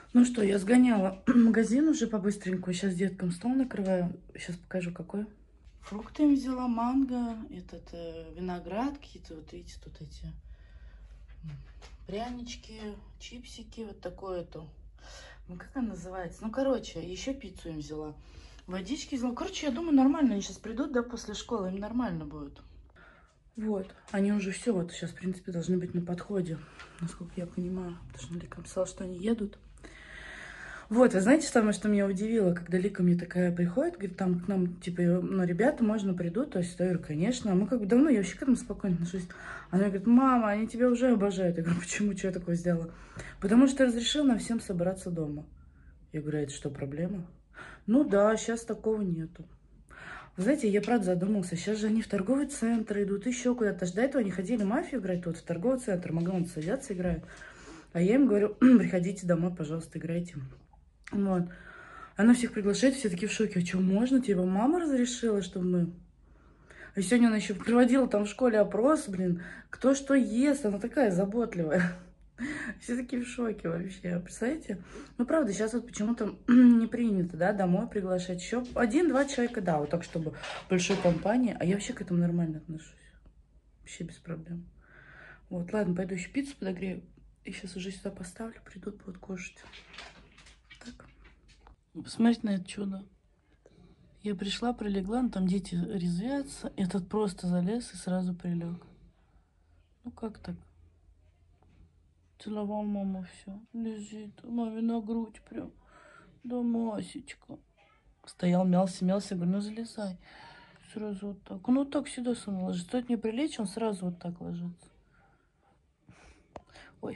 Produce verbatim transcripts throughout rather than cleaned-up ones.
Ну что, я сгоняла в магазин уже по-быстренькому. Сейчас деткам стол накрываю. Сейчас покажу, какой. Фрукты им взяла, манго, этот э, виноград, какие-то вот видите, тут эти прянички, чипсики, вот такое-то. Ну, как она называется? Ну, короче, еще пиццу им взяла. Водички взяла. Короче, я думаю, нормально. Они сейчас придут, да, после школы, им нормально будет. Вот, они уже все, вот сейчас, в принципе, должны быть на подходе, насколько я понимаю. Потому что Лика написала, что они едут. Вот, вы знаете, самое, что меня удивило, когда Лика мне такая приходит, говорит, там к нам, типа, ну, ребята, можно придут, то есть, я говорю, конечно, мы как бы давно, я вообще к этому спокойно отношусь. Она говорит, мама, они тебя уже обожают. Я говорю, почему, что я такое сделала? Потому что разрешил нам всем собраться дома. Я говорю, а это что, проблема? Ну да, сейчас такого нету. Вы знаете, я правда задумался, сейчас же они в торговый центр идут, еще куда-то. До этого они ходили мафию играть, вот в торговый центр, Макдональдс садятся, играют. А я им говорю, приходите домой, пожалуйста, играйте. Вот. Она всех приглашает, все такие в шоке. А что, можно? Типа, мама разрешила, чтобы мы... А сегодня она еще проводила там в школе опрос, блин, кто что ест. Она такая заботливая. Все такие в шоке вообще, представляете? Ну, правда, сейчас вот почему-то не принято, да, домой приглашать. Еще один-два человека, да, вот так, чтобы большой компании. А я вообще к этому нормально отношусь. Вообще без проблем. Вот, ладно, пойду еще пиццу подогрею. И сейчас уже сюда поставлю, придут, будут кушать. Так. Посмотрите на это чудо. Я пришла, прилегла, ну, там дети резвятся. Этот просто залез и сразу прилег. Ну, как так? Целовал маму, все. Лежит. Маме на грудь прям. Да, Масечка. Стоял, мялся, мялся. Говорю, ну залезай. Сразу вот так. Ну, вот так сюда сам ложится. Стоит мне прилечь, он сразу вот так ложится. Ой.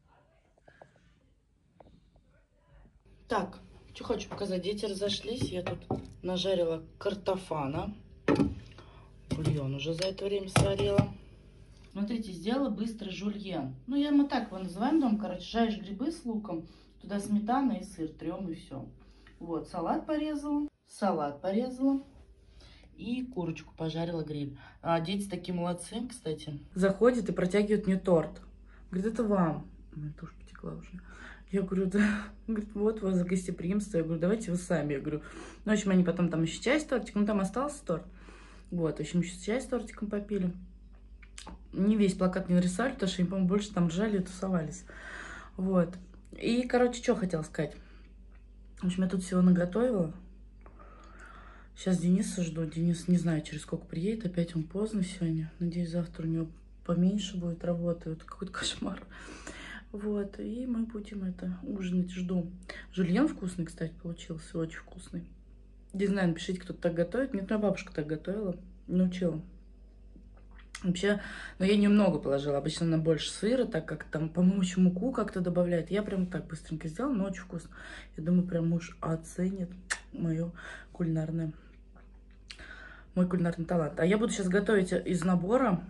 Так, что хочу показать. Дети разошлись. Я тут нажарила картофана. Бульон уже за это время сварила. Смотрите, сделала быстро жульен. Ну, я мы так его называем дома. Короче, жаришь грибы с луком. Туда сметана и сыр. Трем и все. Вот, салат порезала. Салат порезала. И курочку пожарила, гриль. А, дети такие молодцы, кстати. Заходит и протягивает мне торт. Говорит, это вам. У меня тоже потекла уже. Я говорю, да. Говорит, вот у вас за гостеприимство. Я говорю, давайте вы сами. Я говорю, ну, в общем, они потом там еще чай с тортиком. Ну, там остался торт. Вот, в общем, еще чай с тортиком попили. Не весь плакат не нарисовали, потому что они, по-моему, больше там ржали и тусовались. Вот. И, короче, что хотела сказать. В общем, я тут всего наготовила. Сейчас Дениса жду. Денис, не знаю, через сколько приедет. Опять он поздно сегодня. Надеюсь, завтра у него поменьше будет работы. Это какой-то кошмар. Вот. И мы будем это ужинать. Жду. Жульен вкусный, кстати, получился. Очень вкусный. Не знаю, напишите, кто-то так готовит. Мне моя бабушка так готовила. Научила. Вообще, но я немного положила. Обычно она больше сыра, так как там, по-моему, еще муку как-то добавляет. Я прям так быстренько сделала, но очень вкусно. Я думаю, прям муж оценит мою кулинарную, мой кулинарный талант. А я буду сейчас готовить из набора,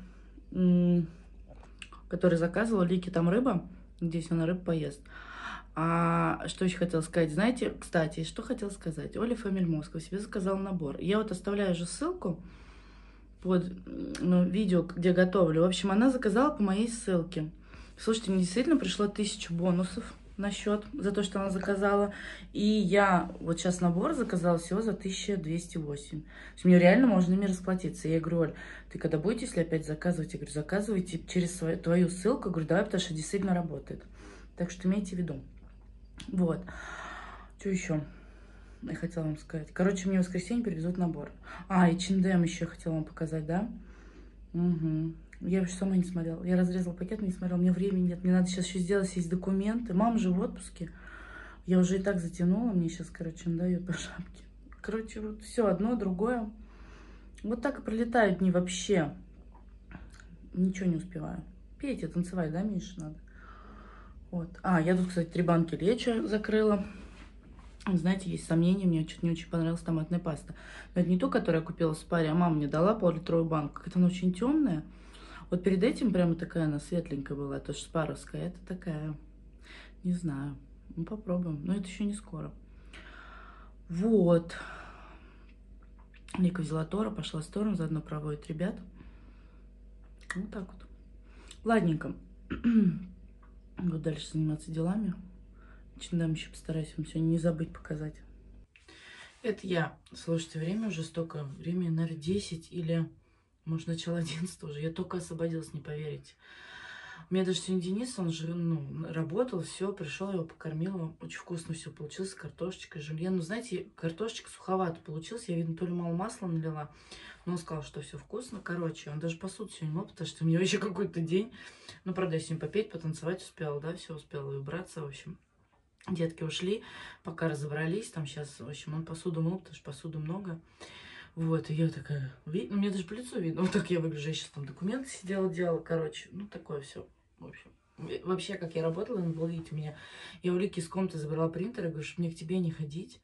который заказывала. Лики там рыба. Надеюсь, она рыбу поест. А что еще хотела сказать? Знаете, кстати, что хотела сказать? Оля Фамиль Москва себе заказала набор. Я вот оставляю же ссылку под ну, видео, где готовлю. В общем, она заказала по моей ссылке. Слушайте, мне действительно пришло тысячу бонусов на счет за то, что она заказала. И я вот сейчас набор заказала всего за тысячу двести восемь. То есть мне реально можно ими расплатиться. Я говорю, Оль, ты когда будете, если опять заказывать? Я говорю, заказывайте через свою, твою ссылку. Я говорю, давай, потому что действительно работает. Так что имейте в виду. Вот. Что еще? Я хотела вам сказать. Короче, мне в воскресенье привезут набор. А, и эйч энд эм еще хотела вам показать, да? Угу. Я вообще сама не смотрела. Я разрезала пакет, но не смотрела. У меня времени нет. Мне надо сейчас еще сделать есть документы. Мама же в отпуске. Я уже и так затянула. Мне сейчас, короче, он дает по шапке. Короче, вот все одно, другое. Вот так и пролетают дни вообще. Ничего не успеваю. Петь и танцевать, да, Миша, надо? Вот. А, я тут, кстати, три банки лечо закрыла. Знаете, есть сомнения, мне что-то не очень понравилась томатная паста. Но это не ту, которую я купила в Спаре, а мама мне дала пол-литровую банку. Какая-то она очень темная. Вот перед этим прямо такая она светленькая была, то что спаровская. Это такая, не знаю. Ну, попробуем. Но это еще не скоро. Вот. Ника взяла Тора, пошла в сторону, заодно проводит ребят. Вот так вот. Ладненько. Буду дальше заниматься делами. H&M еще постараюсь вам сегодня не забыть показать. Это я. Слушайте, время уже столько. Время, наверное, десять или, может, начало одиннадцать уже. Я только освободилась, не поверите. У меня даже сегодня Денис, он же, ну, работал, все, пришел, его покормила. Очень вкусно все получилось, картошечка, жульен. Ну, знаете, картошечка суховато получилась. Я, видно, то ли мало масла налила, но он сказал, что все вкусно. Короче, он даже посуду сегодня мыл, потому что у меня еще какой-то день. Ну, правда, я сегодня попеть, потанцевать успела, да, все успела и убраться, в общем. Детки ушли, пока разобрались, там сейчас, в общем, он посуду мыл, потому что посуды много. Вот, и я такая, ну, мне даже по лицу видно, вот так я выгляжу, я сейчас там документы сидела, делала, короче, ну, такое все, в общем. Вообще, как я работала, надо было видеть у меня, я у Лики из комнаты забрала принтер, я говорю, что мне к тебе не ходить.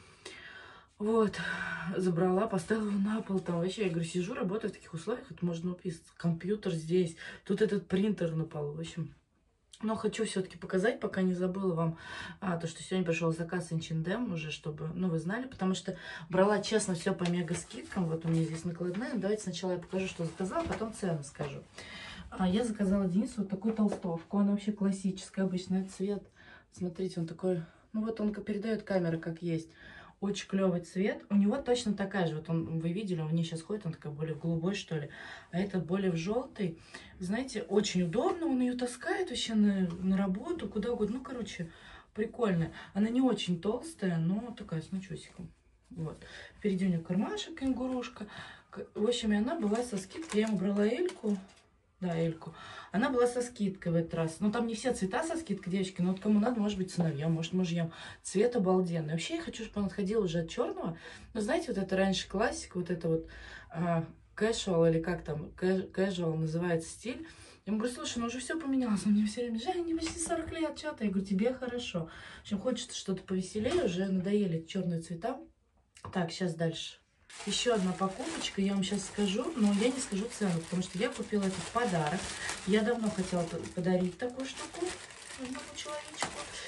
Вот, забрала, поставила его на пол, там вообще, я говорю, сижу, работаю в таких условиях, это можно уписаться, компьютер здесь, тут этот принтер на полу, в общем. Но хочу все-таки показать, пока не забыла вам, а, то, что сегодня пришел заказ эйч энд эм уже, чтобы, ну, вы знали, потому что брала, честно, все по мега скидкам. Вот у меня здесь накладная. Давайте сначала я покажу, что заказала, потом цену скажу. А, я заказала Денису вот такую толстовку. Она вообще классическая, обычный цвет. Смотрите, он такой, ну, вот он передает камера как есть. Очень клевый цвет. У него точно такая же. Вот он, вы видели, он не сейчас ходит, он такая более в голубой, что ли. А этот более в желтый. Знаете, очень удобно. Он ее таскает вообще на, на работу, куда угодно. Ну, короче, прикольная. Она не очень толстая, но такая с начесиком. Вот. Впереди у нее кармашек, кенгурушка. В общем, и она была со скидкой. Я ему брала Эльку. Да, Эльку. Она была со скидкой в этот раз. Но там не все цвета со скидкой, девочки. Но вот кому надо, может быть, сыновьям, может, мужьям. Цвет обалденный. Вообще, я хочу, чтобы он отходил уже от черного. Но знаете, вот это раньше классика, вот это вот а, casual, или как там, casual называется стиль. Я ему говорю, слушай, ну уже все поменялось. Он мне все время, Жень, мне почти сорок лет, что ты? Я говорю, тебе хорошо. В общем, хочется что-то повеселее, уже надоели черные цвета. Так, сейчас дальше. Еще одна покупочка, я вам сейчас скажу, но я не скажу цену, потому что я купила это в подарок. Я давно хотела подарить такую штуку одному человечку,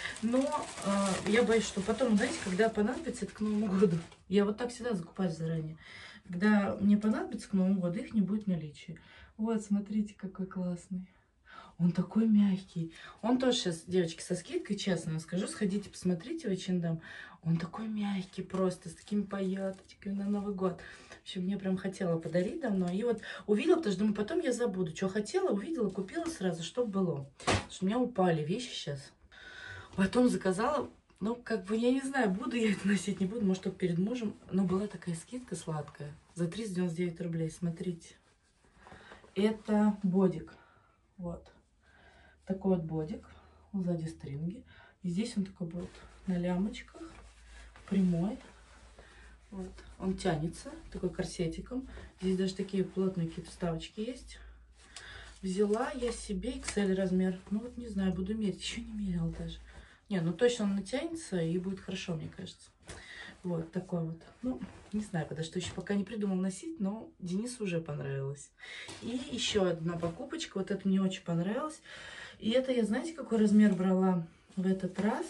но э, я боюсь, что потом, знаете, когда понадобится, это к Новому году. Я вот так всегда закупаю заранее. Когда мне понадобится к Новому году, их не будет в наличии. Вот, смотрите, какой классный. Он такой мягкий. Он тоже сейчас, девочки, со скидкой, честно вам скажу, сходите, посмотрите в эйч энд эм. Он такой мягкий просто, с такими пайеточками на Новый год. В общем, мне прям хотела подарить давно. И вот увидела, потому что думаю, потом я забуду. Что хотела, увидела, купила сразу, чтобы было. Потому что у меня упали вещи сейчас. Потом заказала, ну, как бы, я не знаю, буду я это носить, не буду, может, только перед мужем. Но была такая скидка сладкая за триста девяносто девять рублей, смотрите. Это бодик. Вот. Такой вот бодик, сзади стринги. И здесь он такой будет на лямочках, прямой. Вот. Он тянется, такой корсетиком. Здесь даже такие плотные какие-то вставочки есть. Взяла я себе икс эль размер. Ну вот не знаю, буду мерить. Еще не мерила даже. Не, ну точно он натянется и будет хорошо, мне кажется. Вот такой вот. Ну, не знаю, потому что еще пока не придумал носить, но Денису уже понравилось. И еще одна покупочка. Вот это мне очень понравилось. И это я, знаете, какой размер брала в этот раз?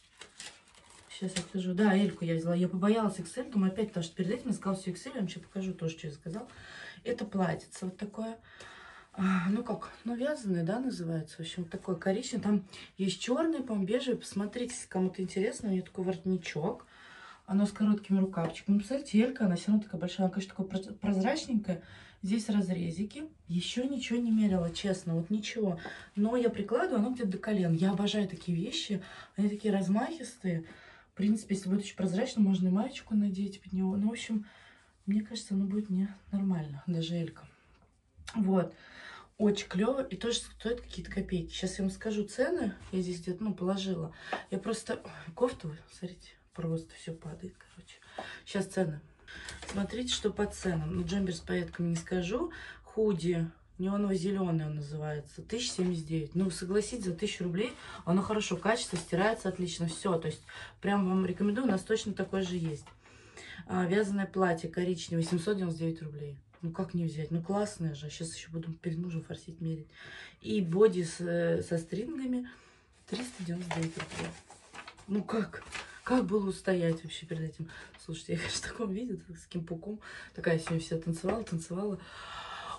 Сейчас я скажу. Да, Эльку я взяла. Я побоялась икс эль. Думаю, опять, потому что перед этим я сказала все икс эль. Я вам еще покажу тоже, что я заказала. Это платьице вот такое. А, ну как, ну вязаное, да, называется. В общем, такое коричневое. Там есть черный, по-моему, бежевый. Посмотрите, если кому-то интересно. У нее такой воротничок. Оно с короткими рукавчиками. Ну, представляете, Элька, она все равно такая большая. Она, конечно, такая прозрачненькая. Здесь разрезики. Еще ничего не мерила, честно, вот ничего. Но я прикладываю, оно где-то до колен. Я обожаю такие вещи. Они такие размахистые. В принципе, если будет очень прозрачно, можно и маечку надеть под него. Ну, в общем, мне кажется, оно будет мне нормально. Даже Элька. Вот. Очень клево. И тоже стоит какие-то копейки. Сейчас я вам скажу цены. Я здесь где-то, ну, положила. Я просто... Кофту, смотрите, просто все падает, короче. Сейчас цены. Смотрите, что по ценам. Ну, джемпер с пайетками не скажу. Худи, неоново-зеленый он называется. тысяча семьдесят девять. Ну, согласитесь, за тысячу рублей оно хорошо, качество, стирается отлично. Все, то есть, прям вам рекомендую. У нас точно такое же есть. А, вязаное платье коричневое, семьсот девяносто девять рублей. Ну, как не взять? Ну, классное же. Сейчас еще буду перед мужем форсить, мерить. И боди с, со стрингами триста девяносто девять рублей. Ну, как? Как было устоять вообще перед этим? Слушайте, я, конечно, в таком виде, с таким пуком. Такая сегодня вся танцевала, танцевала.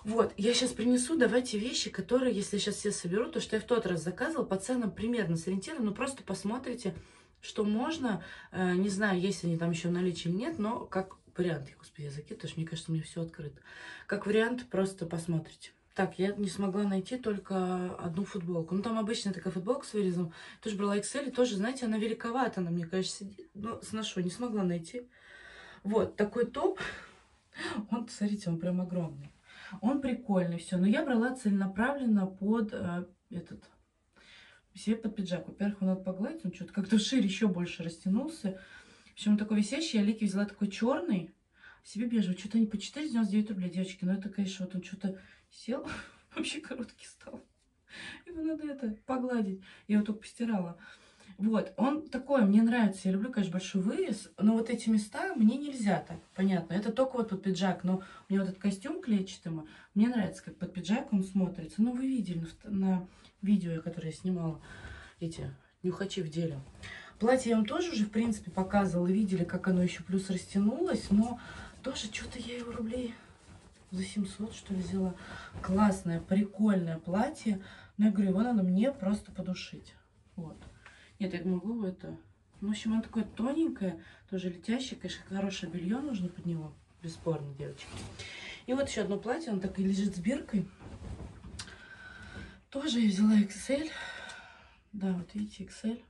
Вот, я сейчас принесу, давайте вещи, которые, если я сейчас все соберу, то, что я в тот раз заказывала, по ценам примерно сориентирована, ну просто посмотрите, что можно, э, не знаю, есть они там еще в наличии или нет, но как вариант, я, господи, языки, потому что мне кажется, у меня все открыто. Как вариант, просто посмотрите. Так, я не смогла найти только одну футболку. Ну, там обычная такая футболка с вырезом. Тоже брала икс эль, и тоже, знаете, она великовата, она, мне кажется, сидит. Но сношу, не смогла найти. Вот, такой топ. Он, смотрите, он прям огромный. Он прикольный, все. Но я брала целенаправленно под э, этот, себе под пиджак. Во-первых, его надо погладить, он что-то как-то шире еще больше растянулся. В общем, он такой висящий. Я Лике взяла такой черный, себе бежевый. Что-то они по четыреста девяносто девять рублей, девочки. Но это, конечно, вот он что-то сел, вообще короткий стал. Его надо это погладить. Я его только постирала. Вот, он такой, мне нравится, я люблю, конечно, большой вырез, но вот эти места мне нельзя так, понятно. Это только вот под пиджак, но у меня вот этот костюм клетчатый, мне нравится, как под пиджак он смотрится. Ну, вы видели на видео, которое я снимала, эти нюхачи в деле. Платье я вам тоже уже, в принципе, показывала, и видели, как оно еще плюс растянулось, но тоже что-то я его рублей за семьсот, что ли, взяла. Классное, прикольное платье, но я говорю, его надо мне просто подушить, вот. Нет, я могу это... Ну, в общем, оно такое тоненькое, тоже летящее. Конечно, хорошее белье нужно под него. Бесспорно, девочки. И вот еще одно платье, оно так и лежит с биркой. Тоже я взяла икс эль. Да, вот видите, икс эль.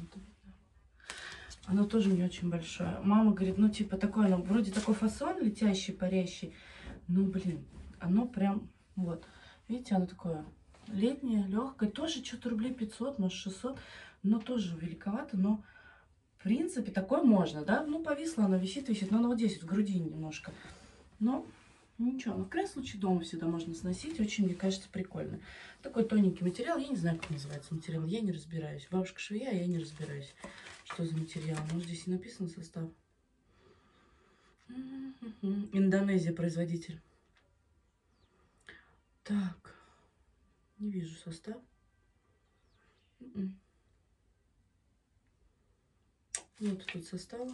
Оно тоже не очень большое. Мама говорит, ну, типа, такое, оно вроде такой фасон летящий, парящий. Ну, блин, оно прям, вот. Видите, оно такое летнее, легкое. Тоже что-то рублей пятьсот, может, шестьсот. Но тоже великовато, но в принципе такое можно, да? Ну, повисло, оно висит, висит, но оно вот здесь, в груди немножко. Но ничего, ну, в крайнем случае дома всегда можно сносить, очень, мне кажется, прикольно. Такой тоненький материал, я не знаю, как называется материал, я не разбираюсь. Бабушка швея, а я не разбираюсь, что за материал. Ну, здесь и написан состав. Индонезия, производитель. Так, не вижу состав. Нет тут состава.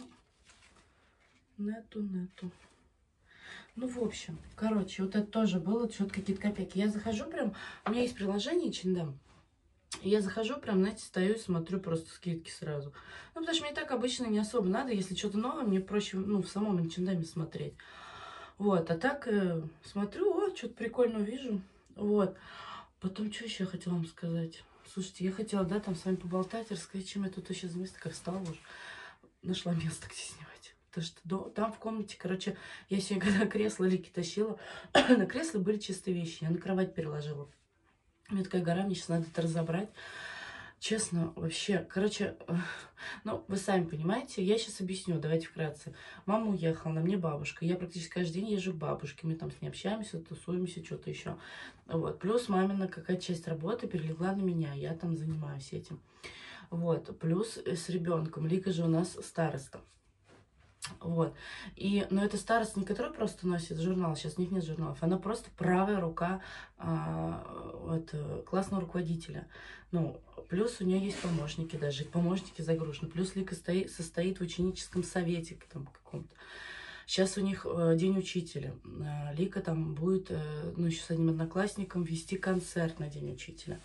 Нету, нету. Ну, в общем, короче, вот это тоже было что-то какие-то копейки. Я захожу прям, у меня есть приложение эйч энд эм. И я захожу прям, знаете, стою и смотрю просто скидки сразу. Ну, потому что мне так обычно не особо надо. Если что-то новое, мне проще, ну, в самом эйч энд эм смотреть. Вот, а так э, смотрю, о, что-то прикольно вижу. Вот. Потом, что еще я хотела вам сказать? Слушайте, я хотела, да, там с вами поболтать, рассказать, чем я тут сейчас за место, как встала уже. Нашла место, где снимать. Потому что до, там в комнате, короче, я сегодня, когда кресло Лики тащила, на кресле были чистые вещи, я на кровать переложила. У меня такая гора, мне сейчас надо это разобрать. Честно, вообще, короче, ну, вы сами понимаете, я сейчас объясню, давайте вкратце. Мама уехала, на мне бабушка, я практически каждый день езжу к бабушке, мы там с ней общаемся, тусуемся, что-то еще. Вот, плюс мамина какая-то часть работы перелегла на меня, я там занимаюсь этим. Вот, плюс с ребенком, Лика же у нас староста. Вот. И, но это староста, не которая просто носит журнал, сейчас у них нет журналов, она просто правая рука а, вот, классного руководителя. Ну, плюс у нее есть помощники даже, помощники загружены. Плюс Лика стоит, состоит в ученическом совете там каком-то. Сейчас у них э, день учителя. Э, Лика там будет, э, ну, еще с одним одноклассником вести концерт на день учителя.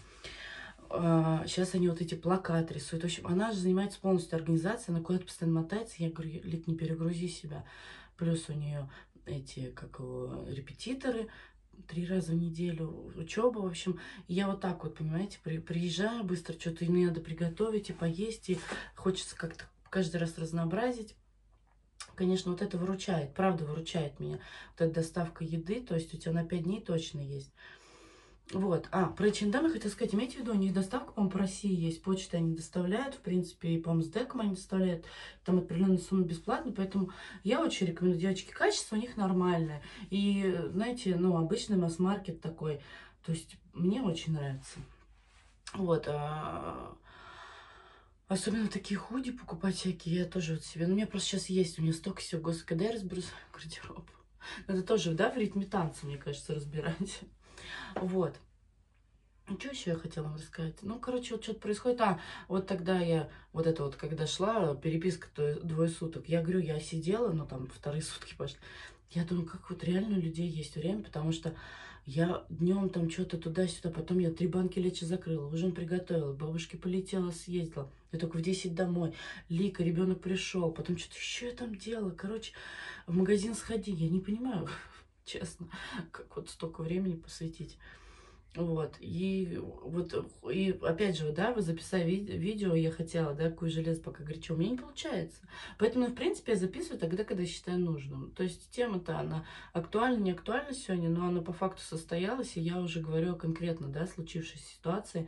Сейчас они вот эти плакаты рисуют. В общем, она же занимается полностью организацией, она куда-то постоянно мотается. Я говорю, Лик, не перегрузи себя. Плюс у нее эти, как его, репетиторы три раза в неделю, учеба, в общем. И я вот так вот, понимаете, при, приезжаю быстро, что-то мне надо приготовить и поесть, и хочется как-то каждый раз разнообразить. Конечно, вот это выручает, правда выручает меня. Вот эта доставка еды, то есть у тебя на пять дней точно есть. Вот, а, про эйч энд эм я хотела сказать, имейте в виду, у них доставка, по-моему, по России есть, почта они доставляют, в принципе, и, по-моему, с Деком они доставляют, там определенная сумма бесплатно, поэтому я очень рекомендую, девочки, качество у них нормальное, и, знаете, ну, обычный масс-маркет такой, то есть мне очень нравится, вот, а... особенно такие худи покупать всякие, я тоже вот себе, ну, у меня просто сейчас есть, у меня столько всего, господи, когда я разберусь в гардероб, это тоже, да, в ритме танца, мне кажется, разбирать. Вот. Что еще я хотела вам рассказать? Ну, короче, вот что-то происходит. А, вот тогда я, вот это вот, когда шла, переписка то, двое суток, я говорю, я сидела, ну, там, вторые сутки пошли. Я думаю, как вот реально у людей есть время, потому что Я днем там что-то туда-сюда, потом я три банки лечи закрыла, ужин приготовила, бабушке полетела, съездила. Я только в десять домой. Лика, ребенок пришел, потом что-то еще я там делала. Короче, в магазин сходи, я не понимаю, честно, как вот столько времени посвятить. Вот, и вот, и опять же, да, вы записали ви- видео, я хотела, да, какое железо пока горячо, у меня не получается. Поэтому, в принципе, я записываю тогда, когда считаю нужным. То есть тема-то, она актуальна, не актуальна сегодня, но она по факту состоялась, и я уже говорю конкретно, да, случившейся ситуации.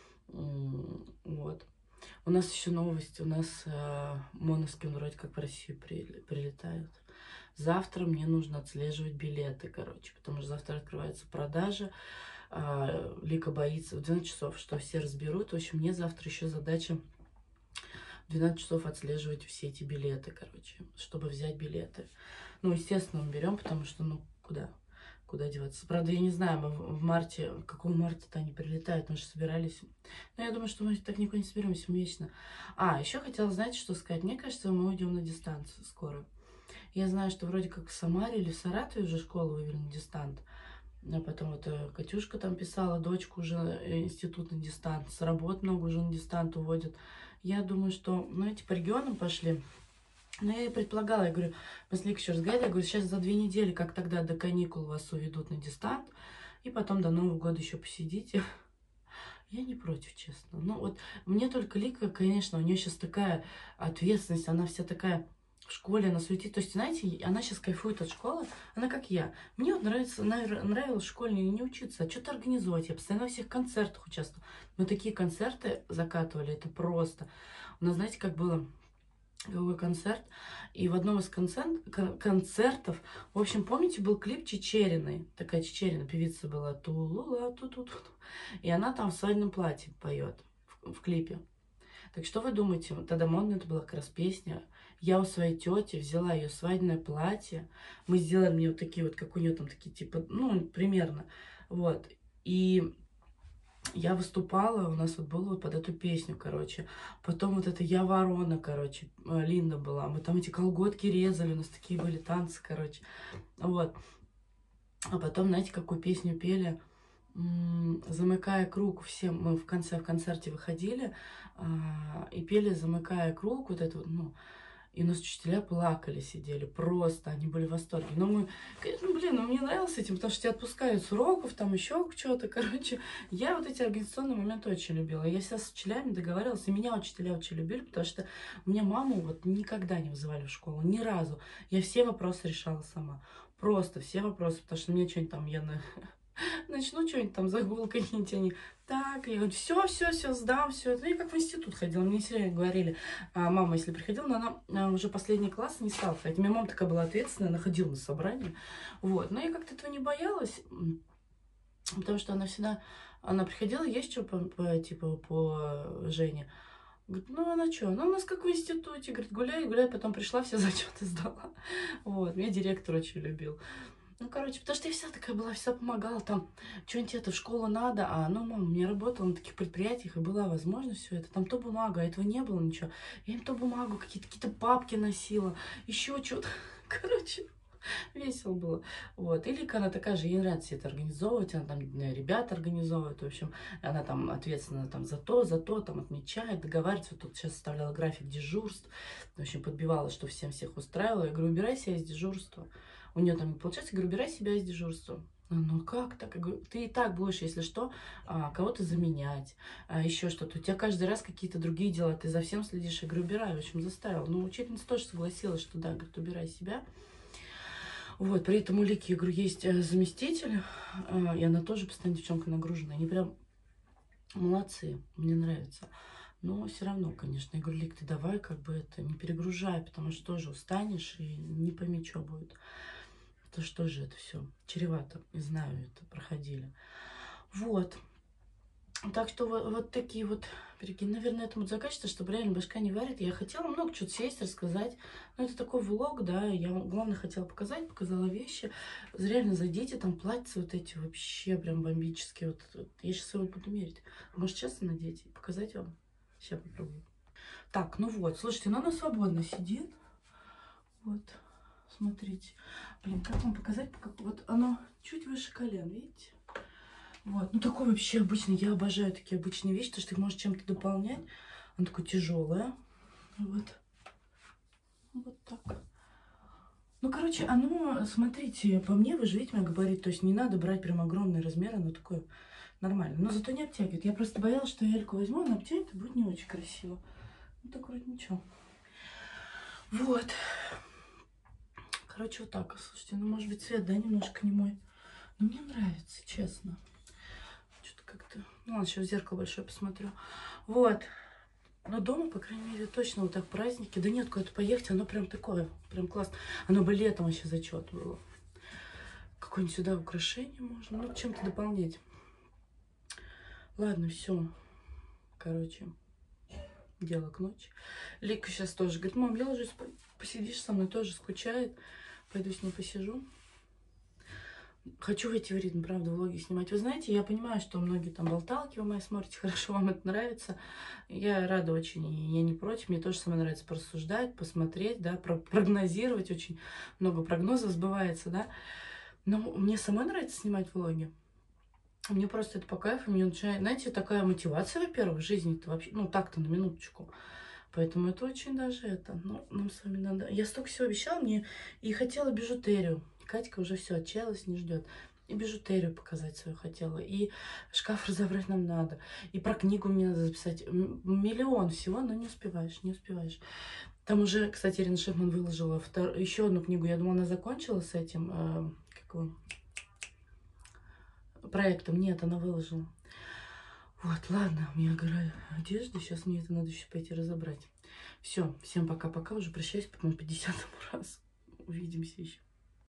М, Вот. У нас еще новость, у нас э, Моноскин вроде как в Россию при- прилетают. Завтра мне нужно отслеживать билеты, короче, потому что завтра открывается продажа. А, Лика боится в двенадцать часов, что все разберут. В общем, мне завтра еще задача в двенадцать часов отслеживать все эти билеты, короче, чтобы взять билеты. Ну, естественно, мы берем, потому что, ну, куда? Куда деваться? Правда, я не знаю, мы в в марте, какого марта-то они прилетают, мы же собирались. Но я думаю, что мы так никуда не соберемся, мы вечно. А, еще хотела, знаете, что сказать? Мне кажется, мы уйдем на дистанцию скоро. Я знаю, что вроде как в Самаре или в Саратове уже школу вывели на дистант. А потом вот э, Катюшка там писала, дочку уже э, институт на дистант, с работ много уже на дистант уводят. Я думаю, что, ну, эти по регионам пошли. Но я и предполагала, я говорю, после еще раз говорю, я говорю, сейчас за две недели, как тогда до каникул вас уведут на дистант, и потом до Нового года еще посидите. Я не против, честно. Ну вот мне только Лика, конечно, у нее сейчас такая ответственность, она вся такая в школе, она суетит. То есть, знаете, она сейчас кайфует от школы, она как я. Мне вот нравится, нрав- нравилось в школе не учиться, а что-то организовать. Я постоянно во всех концертах участвовала. Мы такие концерты закатывали, это просто. У нас, знаете, как было? Какой концерт. И в одном из концерт, кон- концертов, в общем, помните, был клип Чечериной. Такая Чечерина, певица была. Тулула, ту-ту-ту. И она там в свадебном платье поет в, в клипе. Так что вы думаете, вот тогда модная это была как раз песня. Я у своей тети взяла ее свадебное платье. Мы сделали мне вот такие вот, как у нее там такие, типа, ну, примерно. Вот. И я выступала, у нас вот было вот под эту песню, короче. Потом вот это «Я ворона», короче, э, Линда была. Мы там эти колготки резали, у нас такие были танцы, короче. Вот. А потом, знаете, какую песню пели? М, «Замыкая круг». Все мы в конце в концерте выходили а, и пели «Замыкая круг». Вот это вот, ну, и у нас учителя плакали, сидели, просто, они были в восторге. Но мы, конечно, блин, ну мне нравилось этим, потому что тебя отпускают с уроков, там еще что-то, короче. Я вот эти организационные моменты очень любила. Я всегда с учителями договаривалась, и меня учителя очень любили, потому что мне маму вот никогда не вызывали в школу, ни разу. Я все вопросы решала сама. Просто все вопросы, потому что мне что-нибудь там, я на начну что-нибудь там загул какие-нибудь они. Так, я говорю, все, все, все, сдам, все. Ну, я как в институт ходила. Мне все время говорили, а мама, если приходила, но она а, уже последний класс не стала ходить. У меня мама такая была ответственная, она ходила на собрания. Вот. Но я как-то этого не боялась, м, потому что она всегда, она приходила, есть что по, по, типа, по Жене. Говорит, ну она что? Ну у нас как в институте. Говорит, гуляй, гуляй. Потом пришла, все зачеты сдала. Вот. Меня директор очень любил. Ну, короче, потому что я вся такая была, вся помогала, там, что-нибудь это в школу надо, а, ну, мама, я работала на таких предприятиях, и была возможность все это, там то бумага, а этого не было ничего, я им то бумагу, какие-то какие папки носила, еще что-то, короче, весело было, вот, или она такая же, ей нравится это организовывать, она там э, ребят организовывает, в общем, она там ответственна там за то, за то, там отмечает, договаривается, вот тут сейчас составляла график дежурств, в общем, подбивала, что всем всех устраивала, я говорю, убирай себя из дежурства, у нее там не получается, я говорю, убирай себя из дежурства. Ну как так? Я говорю, ты и так будешь, если что, а, кого-то заменять, а, еще что-то. У тебя каждый раз какие-то другие дела, ты за всем следишь. Я говорю, убирай, в общем, заставила. Ну, учительница тоже согласилась, что да, говорит, убирай себя. Вот, при этом у Лики, я говорю, есть э, заместитель, а, и она тоже постоянно девчонка нагружена. Они прям молодцы, мне нравится. Но все равно, конечно, я говорю, Лик, ты давай как бы это не перегружай, потому что тоже устанешь и не пойми, что будет. Это что же это все? Чревато. Не знаю, это проходили. Вот. Так что вот, вот такие вот перекиды. Наверное, этому заканчивается, чтобы реально башка не варит. Я хотела много чего сесть, рассказать. Но это такой влог, да. Я вам, главное, хотела показать, показала вещи. Реально зайдите, там платья вот эти вообще прям бомбические. Вот, вот. Я сейчас его буду мерить. Может, честно надеть и показать вам? Сейчас попробую. Так, ну вот, слушайте, ну она свободно сидит. Вот. Смотрите. Блин, как вам показать? Как... Вот оно чуть выше колен, видите? Вот. Ну, такой вообще обычный. Я обожаю такие обычные вещи, потому что их можно чем-то дополнять. Оно такое тяжелое. Вот. Вот так. Ну, короче, оно, смотрите, по мне, вы же видите, меня габарит. То есть не надо брать прям огромный размер, оно такое нормально. Но зато не обтягивает. Я просто боялась, что я Эльку возьму, она обтянет, и будет не очень красиво. Ну, так вроде ничего. Вот. Короче, вот так. Слушайте, ну, может быть, цвет, да, немножко не мой. Но мне нравится, честно. Что-то как-то... Ну, ладно, сейчас в зеркало большое посмотрю. Вот. Но дома, по крайней мере, точно вот так праздники. Да нет, куда-то поехать, оно прям такое, прям классно. Оно бы летом вообще зачет было. Какое-нибудь сюда украшение можно, ну, чем-то дополнять. Ладно, все. Короче, дело к ночи. Лика сейчас тоже говорит: мам, я ложусь, посидишь со мной, тоже скучает. Пойду с ней посижу. Хочу войти в ритм, правда, влоги снимать. Вы знаете, я понимаю, что многие там болталки вы мои смотрите, хорошо, вам это нравится. Я рада очень, и я не против. Мне тоже самое нравится порассуждать, посмотреть, да, прогнозировать. Очень много прогнозов сбывается, да. Но мне самой нравится снимать влоги. Мне просто это по кайфу, мне начинает, знаете, такая мотивация, во-первых, в жизни-то вообще, ну, так-то на минуточку. Поэтому это очень даже это, ну, нам с вами надо... Я столько всего обещала мне и хотела бижутерию. Катька уже все отчаялась, не ждет. И бижутерию показать свою хотела, и шкаф разобрать нам надо, и про книгу мне надо записать. Миллион всего, но не успеваешь, не успеваешь. Там уже, кстати, Ирина Шефман выложила втор... еще одну книгу. Я думала, она закончила с этим... Э, как его? Проектом. Нет, она выложила. Вот, ладно, у меня гора одежды. Сейчас мне это надо еще пойти разобрать. Все, всем пока-пока. Уже прощаюсь, по-моему, пятидесятому раз. Увидимся еще.